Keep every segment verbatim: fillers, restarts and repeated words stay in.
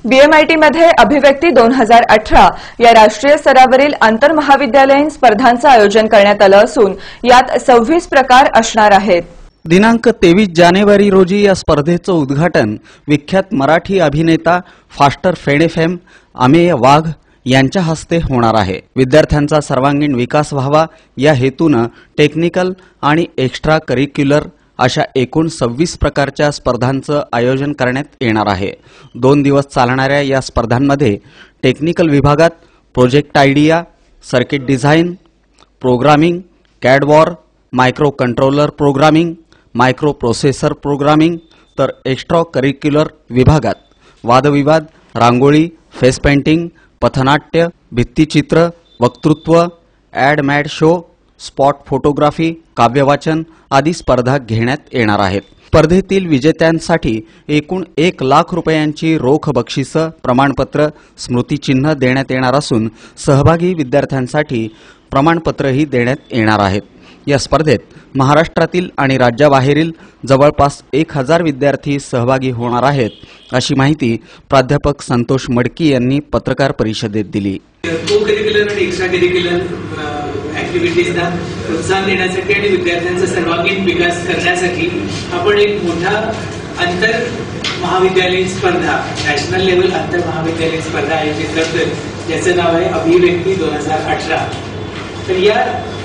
बीएमआयटी मध्ये अभिव्यक्ती दोन हजार अठरा या राष्ट्रीय स्तरावरील आंतरमहाविद्यालयीन स्पर्धांचं आयोजन करण्यात आलं असून यात सव्वीस प्रकार असणार आहेत। दिनांक तेवीस जानेवारी रोजी या स्पर्धेचं उद्घाटन विख्यात मराठी अभिनेता फास्टर फेडेफेम अमेय वाघ यांच्या हस्ते होणार आहे। विद्यार्थ्यांचा सर्वांगीण विकास व्हावा या हेतूने टेक्निकल आणि एक्स्ट्रा करिक्युलर अशा एकूण सव्वीस प्रकारच्या स्पर्धांचं आयोजन करण्यात येणार आहे। दोन दिवस चालणाऱ्या या स्पर्धांमध्ये टेक्निकल विभागात project idea, circuit design, programming, CAD war, micro controller programming, micro processor programming, तर एक्स्ट्रा करिक्युलर विभागात वादविवाद, रांगोळी, फेस पेंटिंग, पथनाट्य, भित्तिचित्र, वक्तृत्व, ad mad show, spot photography, काव्यवाचन आदी स्पर्धा घेण्यात येणार आहेत। स्पर्धेतील विजेत्यांसाठी एकूण एक लाख रुपयांची रोख बक्षिसं, प्रमाणपत्र, स्मृतिचिन्ह देण्यात येणार असून सहभागी विद्यार्थ्यांसाठी प्रमाणपत्रही देण्यात येणार आहेत। या स्पर्धेत महाराष्ट्रातील आणि राज्याबाहेरील जवळपास एक हजार विद्यार्थी सहभागी होणार आहेत, अशी माहिती प्राध्यापक संतोष मडकी यांनी पत्रकार परिषदेत दिली। को करिक्युलर आणि एक्स्ट्रा करिक्युलर ऍक्टिव्हिटीजना प्रोत्साहन देण्यासाठी आणि विद्यार्थ्यांचा सर्वांगीण विकास करण्यासाठी आपण एक मोठा आंतर महाविद्यालयीन स्पर्धा, नॅशनल लेवल आंतर महाविद्यालयीन स्पर्धा आयोजित करतोय, ज्याचं नाव आहे अभिव्यक्ती दोन हजार अठरा। तर या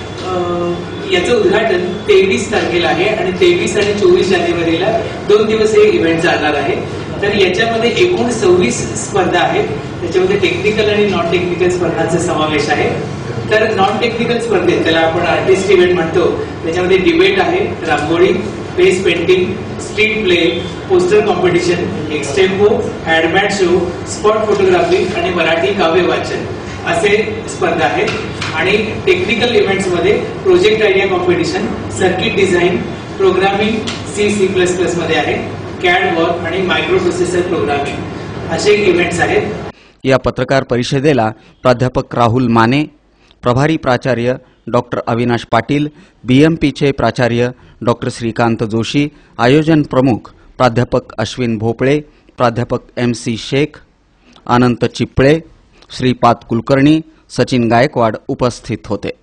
याचं उद्घाटन तेवीस तारखेला आहे आणि तेवीस आणि चोवीस जानेवारीला दोन दिवस हे इव्हेंट चालणार आहे। तर याच्यामध्ये एकूण सव्वीस स्पर्धा आहेत। त्याच्यामध्ये टेक्निकल आणि नॉन टेक्निकल स्पर्धांचा समावेश आहे। तर नॉन टेक्निकल स्पर्धेत, त्याला आपण आर्टिस्ट इव्हेंट म्हणतो, त्याच्यामध्ये डिबेट आहे, rangoli, face painting, street play, poster competition, extempore, ad mad show, spot photography आणि मराठी काव्य वाचन असे स्पर्धा आहेत। आणि टेक्निकल इव्हेंट्समध्ये project idea competition, circuit design, programming C C plus plus मध्ये आहे, कॅड वॉर आणि मायक्रो प्रोसेसर प्रोग्रामिंग असे इव्हेंट्स आहेत। या पत्रकार परिषदेला प्राध्यापक राहुल माने, प्रभारी प्राचार्य डॉक्टर अविनाश पाटील, बीएमपीचे प्राचार्य डॉक्टर श्रीकांत जोशी, आयोजन प्रमुख प्राध्यापक अश्विन भोपळे, प्राध्यापक एम सी शेख, अनंत चिपळे, श्रीपाद कुलकर्णी, सचिन गायकवाड उपस्थित होते।